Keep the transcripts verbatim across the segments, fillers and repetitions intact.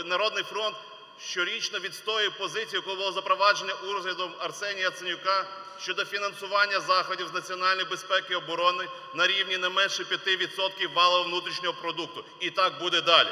Народний фронт щорічно відстоює позицію, яку було запроваджено урядом Арсенія Яценюка щодо фінансування заходів з національної безпеки і оборони на рівні не менше п'яти відсотків валового внутрішнього продукту. І так буде далі.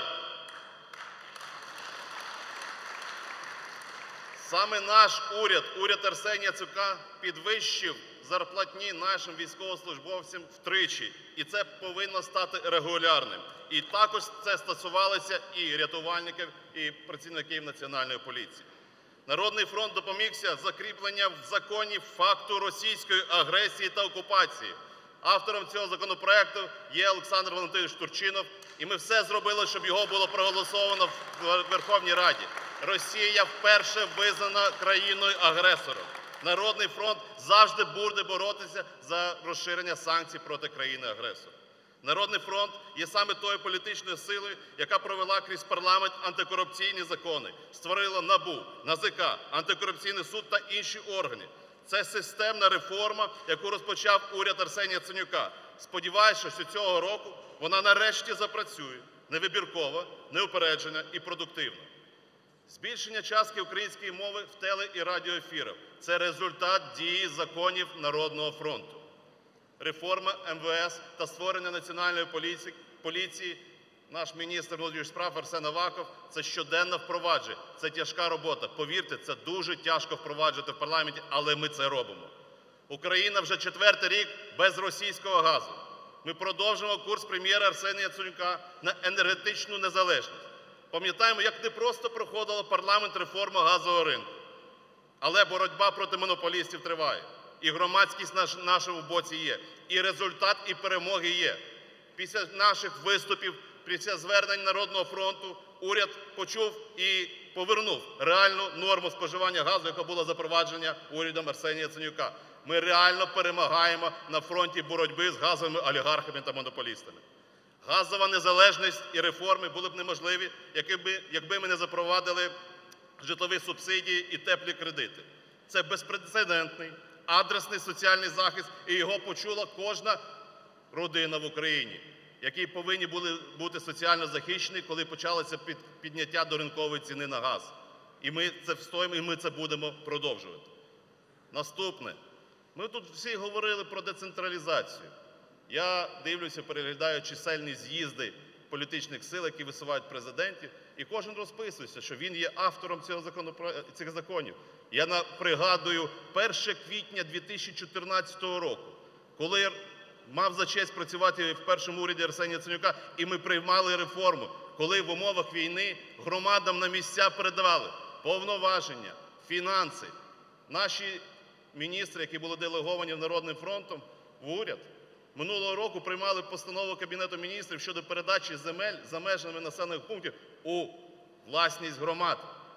Саме наш уряд, уряд Арсенія Яценюка, підвищив зарплатні нашим військовослужбовцям втричі. І це повинно стати регулярним. І також це стосувалося і рятувальників, і працівників Національної поліції. Народний фронт домігся закріплення в законі факту російської агресії та окупації. Автором цього законопроекту є Олександр Валентинович Турчинов, і ми все зробили, щоб його було проголосовано в Верховній Раді. Росія вперше визнана країною-агресором. Народний фронт завжди буде боротися за розширення санкцій проти країни-агресора. Народний фронт є саме тою політичною силою, яка провела крізь парламент антикорупційні закони, створила НАБУ, НАЗК, антикорупційний суд та інші органи. Це системна реформа, яку розпочав уряд Арсенія Яценюка. Сподіваюся, що цього року вона нарешті запрацює невибірково, неупереджено і продуктивно. Збільшення частки української мови в теле- і радіоефірах – це результат дії законів Народного фронту. Реформа ем ве ес та створення Національної поліції, поліції наш міністр внутрішніх справ Арсен Аваков – це щоденно впроваджує. Це тяжка робота. Повірте, це дуже тяжко впроваджувати в парламенті, але ми це робимо. Україна вже четвертий рік без російського газу. Ми продовжуємо курс прем'єра Арсенія Яценюка на енергетичну незалежність. Пам'ятаємо, як непросто проходила парламент реформа газового ринку. Але боротьба проти монополістів триває. І громадськість на нашому боці є. І результат, і перемоги є. Після наших виступів, після звернень Народного фронту, уряд почув і повернув реальну норму споживання газу, яка була запроваджена урядом Арсенія Яценюка. Ми реально перемагаємо на фронті боротьби з газовими олігархами та монополістами. Газова незалежність і реформи були б неможливі, якби, якби ми не запровадили житлові субсидії і теплі кредити. Це безпрецедентний, адресний соціальний захист, і його почула кожна родина в Україні, які повинні були бути соціально захищені, коли почалося під, підняття до ринкової ціни на газ. І ми це встоїмо, і ми це будемо продовжувати. Наступне. Ми тут всі говорили про децентралізацію. Я дивлюся, переглядаю чисельні з'їзди політичних сил, які висувають президентів, і кожен розписується, що він є автором цього законопро... цих законів. Я пригадую перше квітня дві тисячі чотирнадцятого року, коли мав за честь працювати в першому уряді Арсенія Яценюка, і ми приймали реформу, коли в умовах війни громадам на місця передавали повноваження, фінанси. Наші міністри, які були делеговані Народним фронтом в уряд, минулого року приймали постанову Кабінету міністрів щодо передачі земель за межами населених пунктів у власність громад.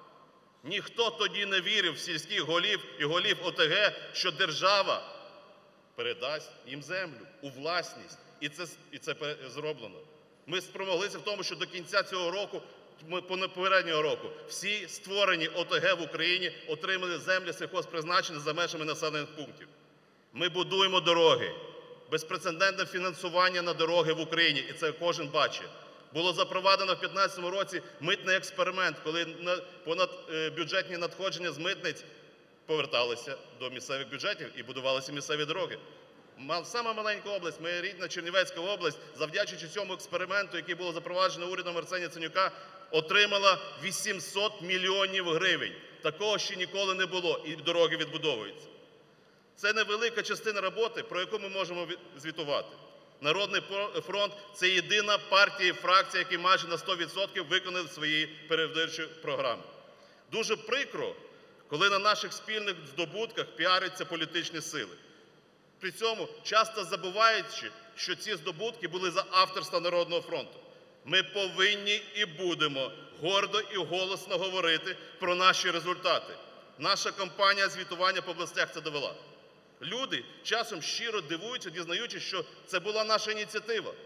Ніхто тоді не вірив в сільських голів і голів о те ге, що держава передасть їм землю у власність. І це, і це зроблено. Ми спромоглися в тому, що до кінця цього року, попереднього року, всі створені о те ге в Україні отримали землі сільгосппризначення за межами населених пунктів. Ми будуємо дороги. Безпрецедентне фінансування на дороги в Україні, і це кожен бачить. Було запровадено в дві тисячі п'ятнадцятому році митний експеримент, коли понадбюджетні надходження з митниць поверталися до місцевих бюджетів і будувалися місцеві дороги. Сама маленька область, моя рідна Чернівецька область, завдячуючи цьому експерименту, який було запроваджено урядом Арсенія Яценюка, отримала вісімсот мільйонів гривень. Такого ще ніколи не було, і дороги відбудовуються. Це невелика частина роботи, про яку ми можемо звітувати. Народний фронт – це єдина партія і фракція, які майже на сто відсотків виконали свої передвиборчі програми. Дуже прикро, коли на наших спільних здобутках піаряться політичні сили. При цьому часто забуваючи, що ці здобутки були за авторства Народного фронту. Ми повинні і будемо гордо і голосно говорити про наші результати. Наша кампанія звітування по областях це довела. Люди часом щиро дивуються, дізнаючись, що це була наша ініціатива.